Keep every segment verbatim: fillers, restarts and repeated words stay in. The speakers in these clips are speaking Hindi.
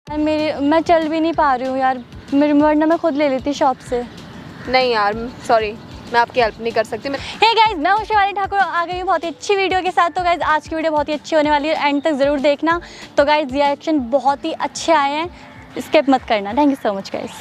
मेरे मैं चल भी नहीं पा रही हूँ यार, मेरी वरना मैं खुद ले लेती शॉप से। नहीं यार सॉरी, मैं आपकी हेल्प नहीं कर सकती। हे गाइस, मैं हूँ शिवाली ठाकुर, आ गई हूँ बहुत ही अच्छी वीडियो के साथ। तो गाइस आज की वीडियो बहुत ही अच्छी होने वाली है, एंड तक ज़रूर देखना। तो गाइस रिएक्शन बहुत ही अच्छे आए हैं, स्किप मत करना। Thank you so much guys.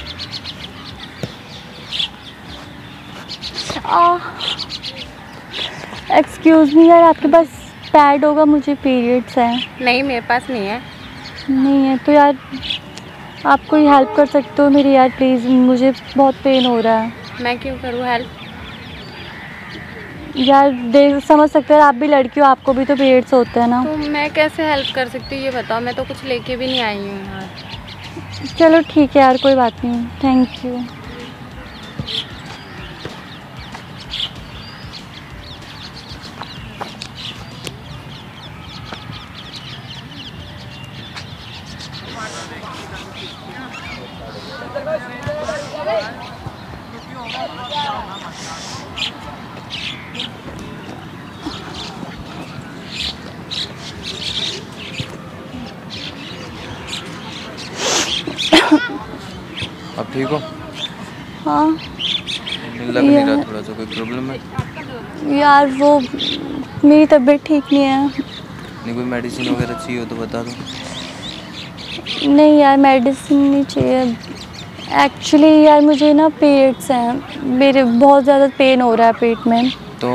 Excuse me यार, आपके पास पैड होगा? मुझे पीरियड्स हैं। नहीं मेरे पास नहीं है। नहीं है तो यार आप कोई हेल्प कर सकते हो मेरी यार प्लीज़, मुझे बहुत पेन हो रहा है। मैं क्यों करूँ हेल्प? यार देख समझ सकते हैं, आप भी लड़की हो, आपको भी तो पीरियड्स होते हैं ना। तो मैं कैसे हेल्प कर सकती हूँ ये बताओ, मैं तो कुछ लेके भी नहीं आई हूँ यार। चलो ठीक है यार, कोई बात नहीं, थैंक यू। अब ठीक हो? हाँ लग नहीं रहा थोड़ा सा कोई प्रॉब्लम है? यार वो मेरी तबीयत ठीक नहीं है। नहीं कोई मेडिसिन वगैरह चाहिए हो तो बता दो। नहीं यार मेडिसिन नहीं चाहिए एक्चुअली यार, मुझे ना पीरियड्स हैं, मेरे बहुत ज़्यादा पेन हो रहा है पेट में। तो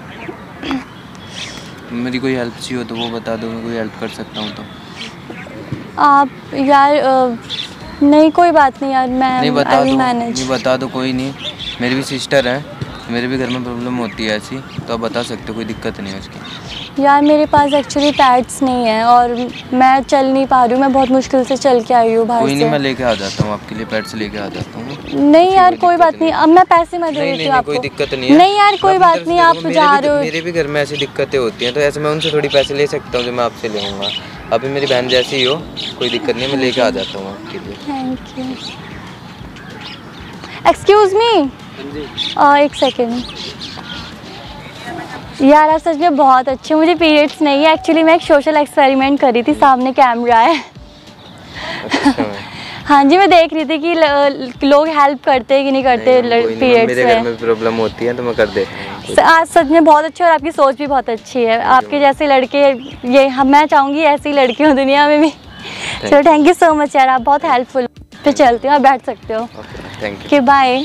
मेरी कोई हेल्प चाहिए हो तो वो बता दो, मैं कोई हेल्प कर सकता हूँ तो। आप यार आ, नहीं कोई बात नहीं यार, मैं नहीं बता दो, मैनेज। नहीं बता दो, कोई नहीं। मेरी भी सिस्टर है, मेरे भी घर में प्रॉब्लम होती है ऐसी, तो आप बता सकते हो, कोई दिक्कत नहीं है उसकी। यार मेरे पास एक्चुअली पैड्स नहीं है और मैं चल नहीं पा रही हूँ, मैं बहुत मुश्किल से चल के आई हूँ बाहर से। कोई नहीं, मैं लेके आ जाता हूँ आपके लिए, पैड्स लेके आ जाता हूँ। नहीं यार कोई बात नहीं, अब मैं पैसे मैं दे देती हूँ आपको। कोई दिक्कत नहीं है। नहीं यार कोई बात नहीं, आप जा रहे हो। मेरे भी घर में ऐसी दिक्कतें होती हैं, तो ऐसे मैं उनसे थोड़ी पैसे ले सकता हूँ जो मैं आपसे लूँगा। अभी मेरी बहन जैसी ही हो, कोई दिक्कत नहीं, मैं लेके आ जाता हूँ आपके लिए। Thank you. एक्सक्यूज़ मी, एक सेकेंड यार, आप सच में बहुत अच्छे। मुझे पीरियड्स नहीं है एक्चुअली, मैं एक सोशल एक्सपेरिमेंट कर रही थी, सामने कैमरा है। अच्छा हाँ जी, मैं देख रही थी कि लोग हेल्प करते हैं कि नहीं करते पीरियड्स मेरे घर में प्रॉब्लम होती है तो मैं कर देता हूँ। आज सच में बहुत अच्छे, और आपकी सोच भी बहुत अच्छी है। आपके जैसे लड़के, ये हम मैं चाहूँगी ऐसी लड़की हो दुनिया में भी। चलो थैंक यू सो मच यार, आप बहुत हेल्पफुल। तो चलती हूँ, आप बैठ सकते हो। Thank you, bye.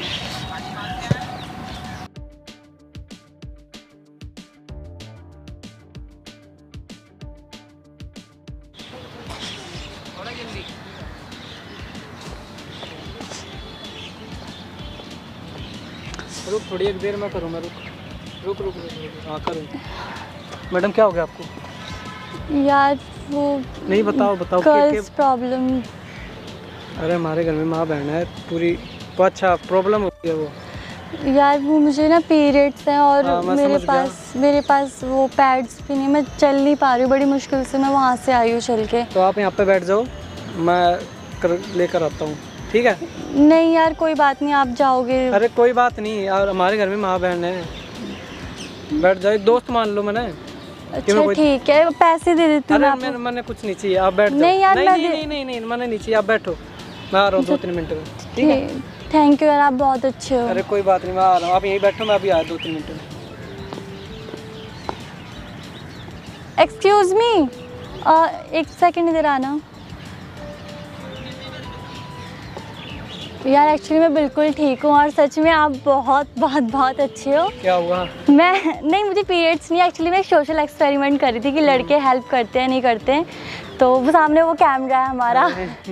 रुक थोड़ी एक देर में करूँ मैं, रुक रुक रुक रुक हाँ करूँ। मैडम क्या हो गया आपको? यार वो नहीं बताओ बताओ गर्ल्स प्रॉब्लम। अरे हमारे घर में माँ बहन है पूरी, तो अच्छा प्रॉब्लम होती है वो। यार वो मुझे ना पीरियड्स हैं और हाँ, मेरे पास मेरे पास वो पैड्स भी नहीं, मैं चल नहीं पा रही हूँ, बड़ी मुश्किल से मैं वहाँ से आई हूँ चल के। तो आप यहाँ पे बैठ जाओ, मैं कर लेकर आता हूँ, ठीक है? नहीं यार कोई बात नहीं, आप जाओगे। अरे कोई बात नहीं यार, हमारे घर में माँ बहन है, बैठ जाओ, एक दोस्त मान लो मैंने। अच्छा ठीक है, पैसे दे देती हूँ। अरे मैंने मैंने कुछ नहीं चाहिए, आप बैठ जाओ। नहीं यार नहीं मैं नहीं नहीं नहीं नहीं मैंने नहीं चाहिए, आप बैठो, मैं आ रहा हूँ दो तीन मिनट में, ठीक है? थैंक यू यार, आप बहुत अच्छे हो। अरे कोई बात नहीं, मैं आ रहा हूँ, आप यहीं बैठो, मैं अभी आया दो तीन मिनट में। एक्सक्यूज़ मी, एक सेकंड इधर आना। यार एक्चुअली मैं बिल्कुल ठीक हूँ और सच में आप बहुत बहुत बहुत अच्छे हो। क्या हुआ? मैं नहीं, मुझे पीरियड्स नहीं एक्चुअली, मैं एक सोशल एक्सपेरिमेंट कर रही थी कि लड़के हेल्प करते हैं नहीं करते हैं, तो वो सामने वो कैमरा है हमारा।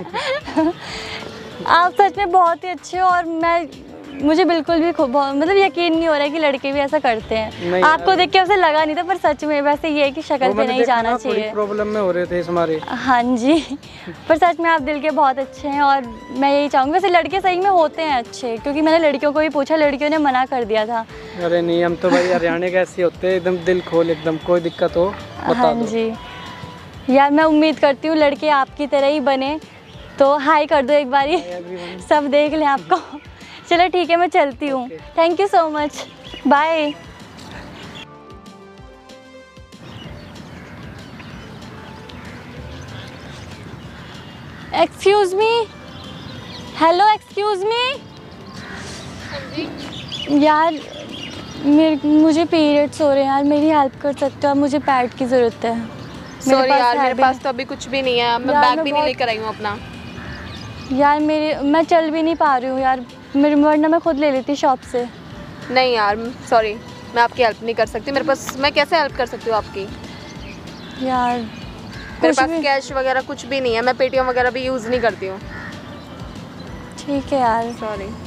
आप सच में बहुत ही अच्छे हो और मैं मुझे बिल्कुल भी मतलब यकीन नहीं हो रहा है कि लड़के भी ऐसा करते हैं। आपको देख के वैसे लगा नहीं था, पर सच में वैसे ये है कि शक्ल पे नहीं जाना चाहिए। प्रॉब्लम में हो रहे थे हमारे। हाँ जी, पर सच में आप दिल के बहुत अच्छे हैं और मैं यही चाहूँगी। वैसे लड़के सही में होते हैं अच्छे, क्योंकि मैंने लड़कियों को भी पूछा, लड़कियों ने मना कर दिया था। अरे नहीं, हम तो भाई हरियाणा के ऐसे होते हैं, एकदम दिल खोल, एकदम कोई दिक्कत हो बता हाँ दो। जी यार, मैं उम्मीद करती हूँ लड़के आपकी तरह ही बने, तो हाई कर दो एक बारी, सब देख लें आपको। चलो ठीक है, मैं चलती हूँ। Thank you so much, bye. Excuse me, hello excuse me. यार मेरे मुझे पीरियड्स हो रहे हैं यार, मेरी हेल्प कर सकते हो आप? मुझे पैड की ज़रूरत है। सॉरी यार, है मेरे भी पास तो अभी कुछ भी नहीं है। मैं यार, बैग मैं भी नहीं बहुत- लेकर आई हूँ अपना। यार मेरे मैं चल भी नहीं पा रही हूँ यार, मेरे वरना मैं खुद ले लेती शॉप से। नहीं यार सॉरी, मैं आपकी हेल्प नहीं कर सकती। मेरे पास, मैं कैसे हेल्प कर सकती हूँ आपकी? यार मेरे कुछ पास भी कैश वगैरह कुछ भी नहीं है। मैं पेटीएम वगैरह भी यूज़ नहीं करती हूँ। ठीक है यार। सॉरी।